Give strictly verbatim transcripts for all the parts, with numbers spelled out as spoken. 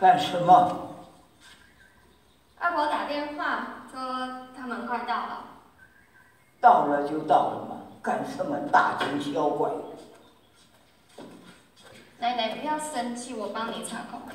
干什么？ 外婆打电话说他们快到了。 到了就到了嘛，干什么大惊小怪的？ 奶奶不要生气，我帮你擦口水。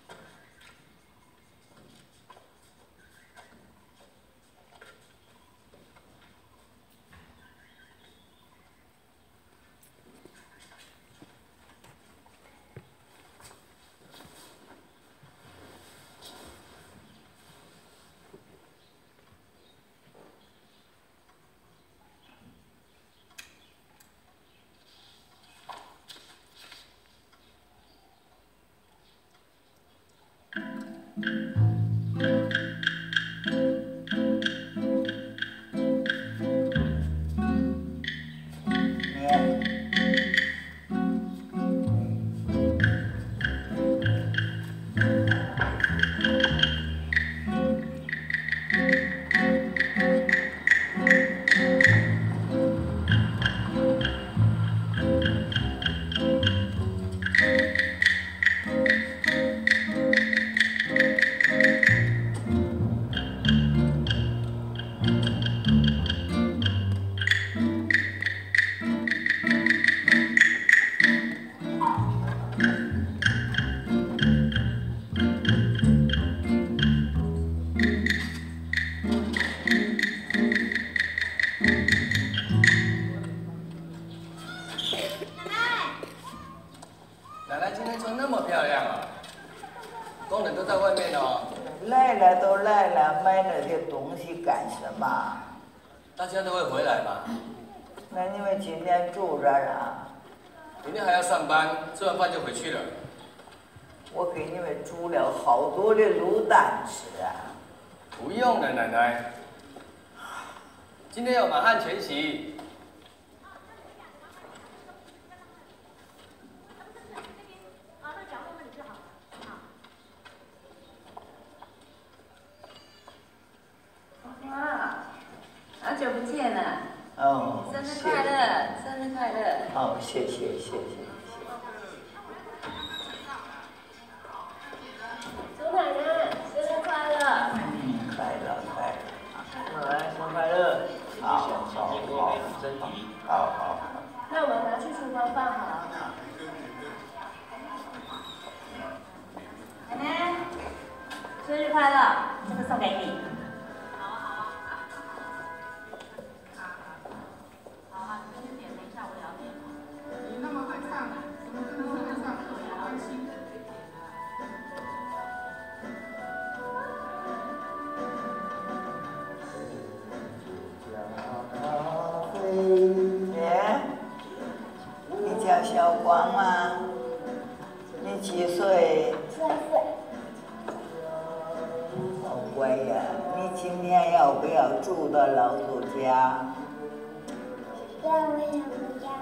大家都会回来嘛。 那你们今天住这儿啊？ 明天还要上班，吃完饭就回去了。 我给你们煮了好多的卤蛋吃啊。 不用了，奶奶。今天要满汉全席。 哇，好久不见了。 哦， 生日快乐，生日快乐。 好，谢谢谢谢。 祖奶奶，生日快乐！ 嗯，快乐快乐，来，生日快乐！好，好，好，身体，好好好。 那我们拿去厨房放好了。奶奶，生日快乐！这个送给你。好啊好啊。好啊，你先点，等一下我也要点。你那么会唱，怎么这么会唱？开心。 你叫小光吗？你几岁？ 三岁。 好乖呀！你今天要不要住到老祖家？ 要不要不要？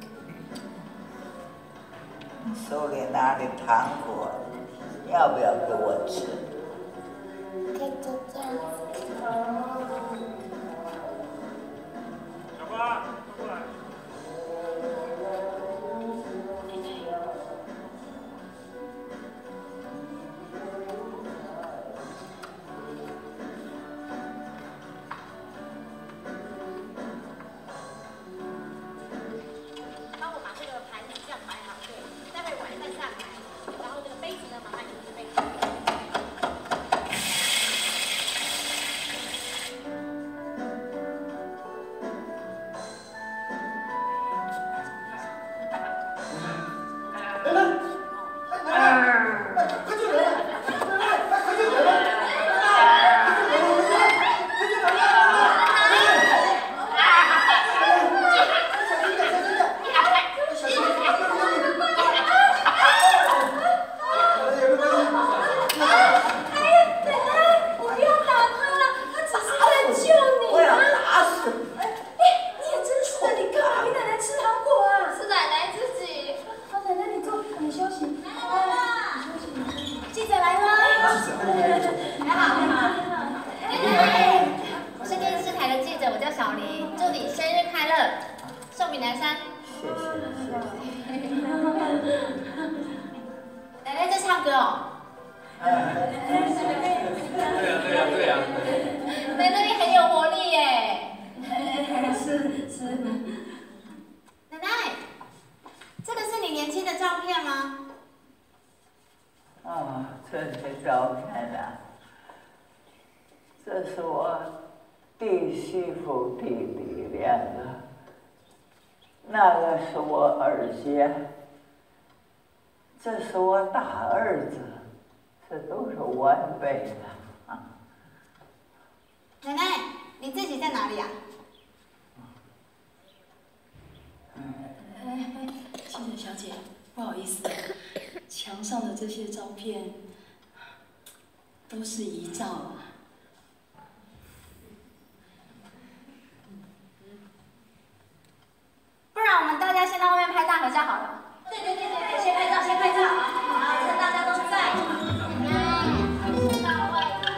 手里拿的糖果，要不要给我吃？ 给姐姐。 小花，过来。 奶这是我弟媳妇弟弟两个，那个是我二姐，这是我大儿子，这都是晚辈的啊。 奶奶，你自己在哪里啊？ 哎，清晨小姐，不好意思，墙上的这些照片都是遗照啊。 不然我们大家先到外面拍大合照好了。 对对对对对，先拍照，先拍照，好，趁大家都在。到外面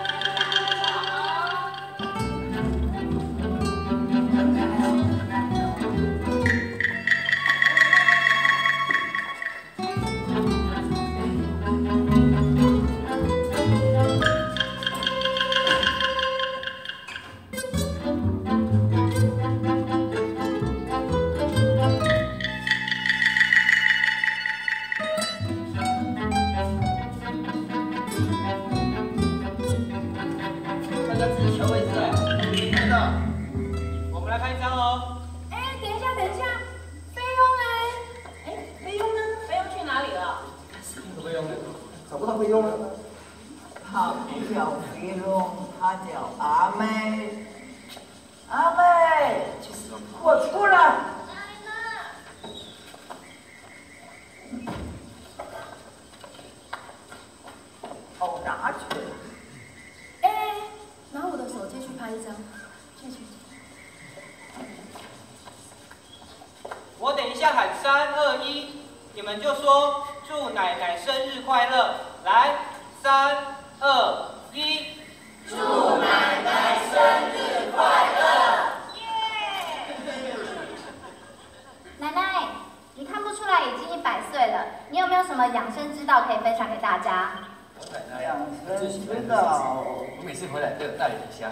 我等一下喊三二一，你们就说祝奶奶生日快乐。来，三二一， 祝奶奶生日快乐！ 耶！奶奶，你看不出来已经一百岁了，你有没有什么养生之道可以分享给大家？ 我奶奶养生之道，我每次回来都有带点香。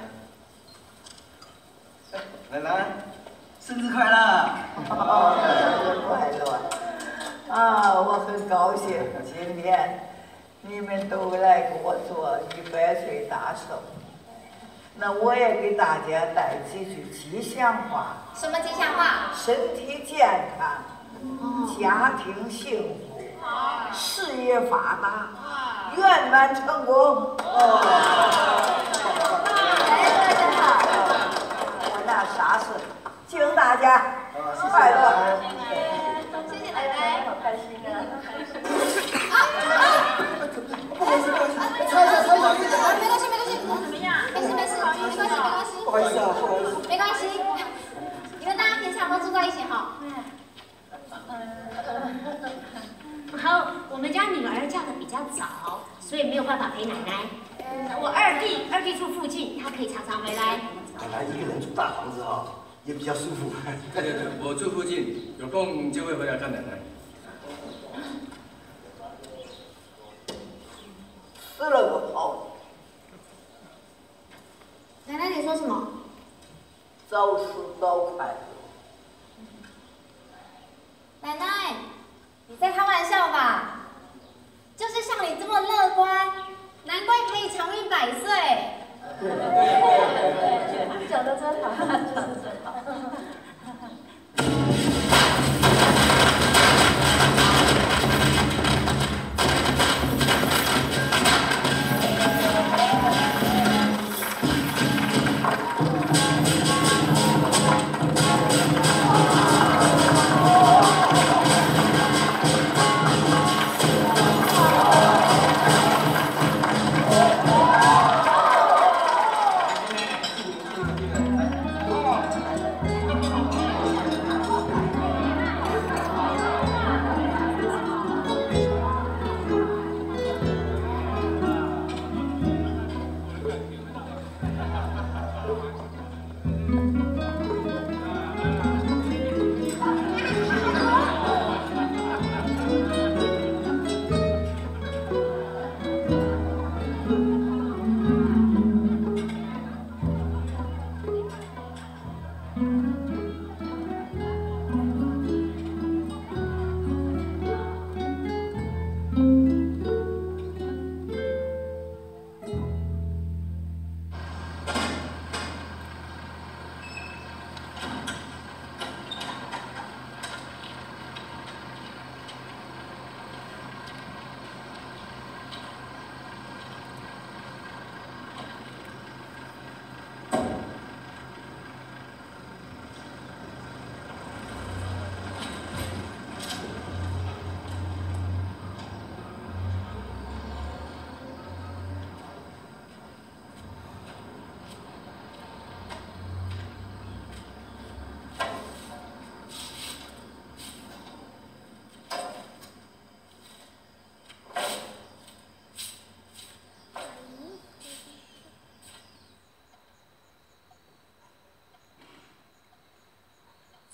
奶奶。生日快乐！ 哦，生日快乐！啊，我很高兴，今天你们都来给我做一百岁大寿。那我也给大家带几句吉祥话。 什么吉祥话？ 身体健康，家庭幸福，事业发达，圆满成功。哦， 哎，说得真好。 我那啥事？敬大家快乐！ 谢谢奶奶， 好开心啊！ 不好意思，不好意思，擦一下，擦一下。没关系，没关系，怎么样？没事没事，没关系，没关系。 不好意思啊，不好意思。 没关系，你们大家平常都住在一起哈。 好，我们家女儿嫁得比较早，所以没有办法陪奶奶。我二弟，二弟住附近，他可以常常回来。 奶奶一个人住大房子哈。也比较舒服。 对对对，我住附近，有空就会回来看奶奶。 死了个好！ 奶奶，你说什么？ 早死早快乐。 奶奶，你在开玩笑吧？就是像你这么乐观，难怪可以长命百岁。对对对对，讲得真好，讲得真好。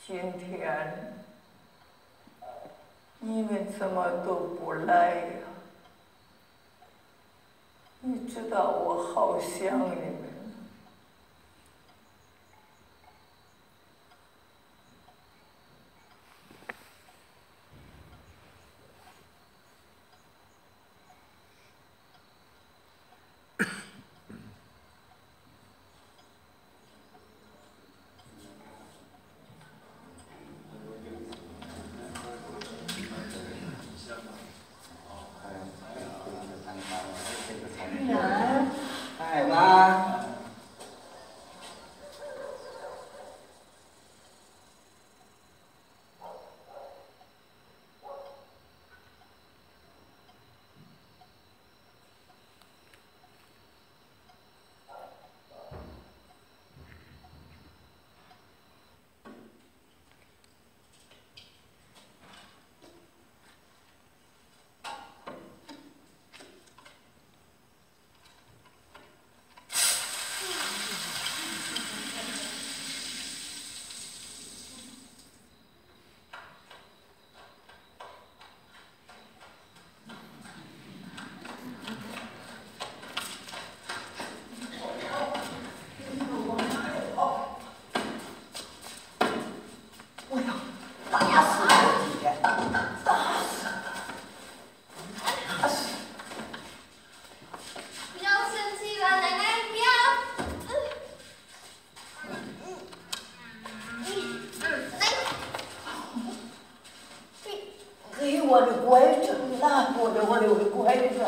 今天你们怎么都不来呀？你知道我好想你们。 哎妈。 我的乖子，拿我的我的我的乖子。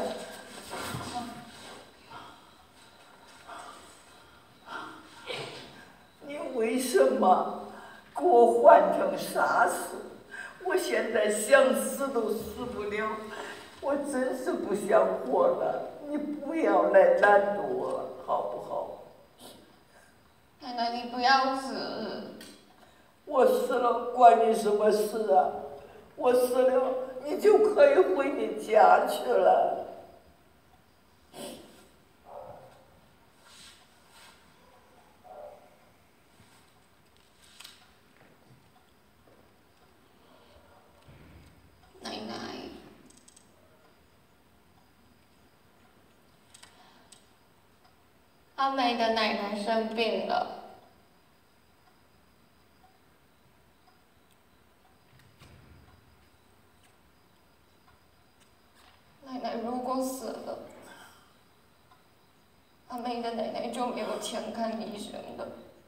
你为什么给我换成傻死？我现在想死都死不了，我真是不想活了。你不要来拦住我，好不好？ 奶奶，你不要死。 我死了，关你什么事啊？我死了，你就可以回你家去了。 奶奶，阿梅的奶奶生病了。奶奶如果死了，阿梅的奶奶就没有钱看医生了。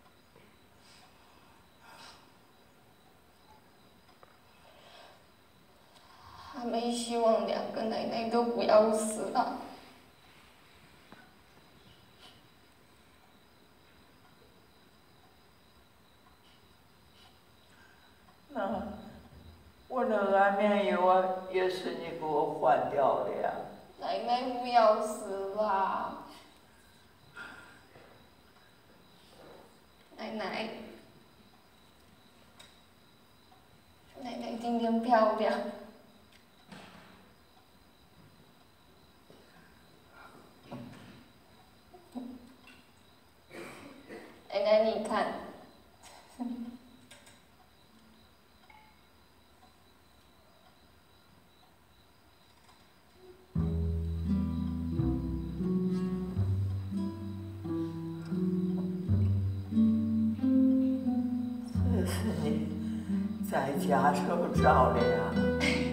阿梅希望两个奶奶都不要死啊。 那我的安眠药啊，也是你给我换掉的呀。 奶奶不要死啦！奶奶，奶奶今天漂亮。奶奶，你看。 这是你在家时候照的呀。